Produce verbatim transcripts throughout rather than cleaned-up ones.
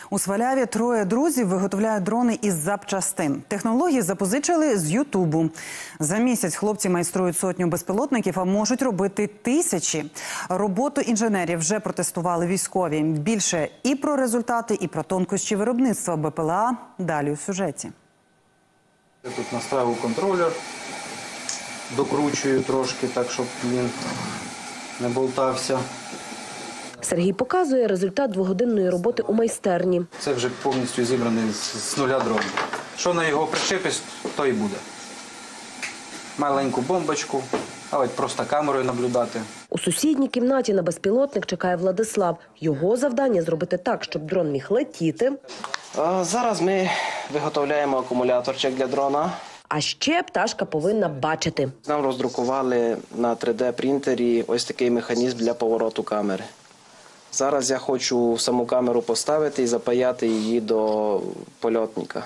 У Сваляві троє друзів виготовляють дрони із запчастин. Технології запозичили з Ютубу. За місяць хлопці майструють сотню безпілотників, а можуть робити тисячі. Роботу інженерів вже протестували військові. Більше і про результати, і про тонкощі виробництва БПЛА далі у сюжеті. Тут наставив контролер, докручую трошки, так щоб він не болтався. Сергій показує результат двогодинної роботи у майстерні. Це вже повністю зібраний з нуля дрон. Що на його причепиш, то і буде. Маленьку бомбочку, а от просто камерою наблюдати. У сусідній кімнаті на безпілотник чекає Владислав. Його завдання – зробити так, щоб дрон міг летіти. Зараз ми виготовляємо акумуляторчик для дрона. А ще пташка повинна бачити. Нам роздрукували на три де принтері ось такий механізм для повороту камери. Зараз я хочу саму камеру поставити і запаяти її до польотника.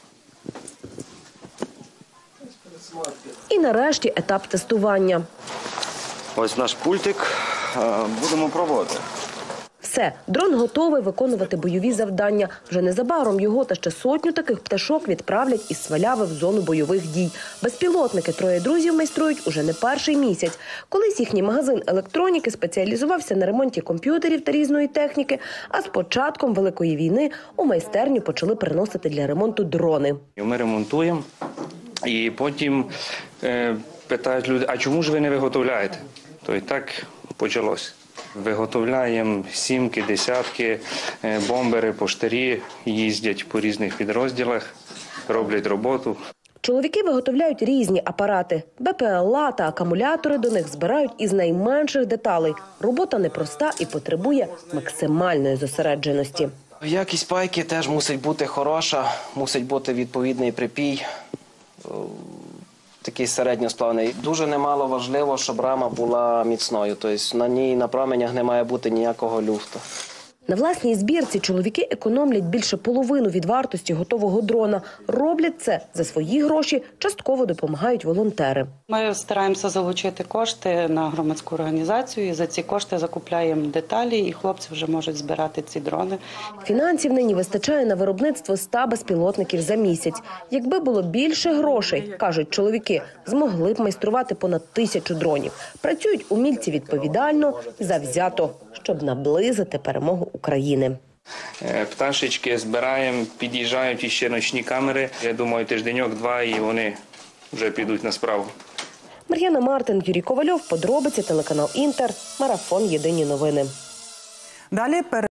І нарешті етап тестування. Ось наш пультик. Будемо пробувати. Все, дрон готовий виконувати бойові завдання. Вже незабаром його та ще сотню таких пташок відправлять із Сваляви в зону бойових дій. Безпілотники троє друзів майструють уже не перший місяць. Колись їхній магазин електроніки спеціалізувався на ремонті комп'ютерів та різної техніки, а з початком Великої війни у майстерню почали приносити для ремонту дрони. Ми ремонтуємо і потім е, питають люди, а чому ж ви не виготовляєте? То і так почалось. Виготовляємо сімки, десятки, бомбери, поштарі, їздять по різних підрозділах, роблять роботу. Чоловіки виготовляють різні апарати. БПЛА та акумулятори до них збирають із найменших деталей. Робота непроста і потребує максимальної зосередженості. Якість пайки теж мусить бути хороша, мусить бути відповідний припій, такий середньосплавний. Дуже немало важливо, щоб рама була міцною, тобто на ній на променях не має бути ніякого люфту. На власній збірці чоловіки економлять більше половину від вартості готового дрона. Роблять це за свої гроші, частково допомагають волонтери. Ми стараємося залучити кошти на громадську організацію і за ці кошти закупляємо деталі, і хлопці вже можуть збирати ці дрони. Фінансів нині вистачає на виробництво ста безпілотників за місяць. Якби було більше грошей, кажуть чоловіки, змогли б майструвати понад тисячу дронів. Працюють умільці відповідально і завзято, щоб наблизити перемогу України. Пташечки збираємо, під'їжджають іще ночні камери. Я думаю, тижденьок-два і вони вже підуть на справу. Мар'яна Мартин, Юрій Ковальов, подробиці, телеканал Інтер, марафон «Єдині новини». Далі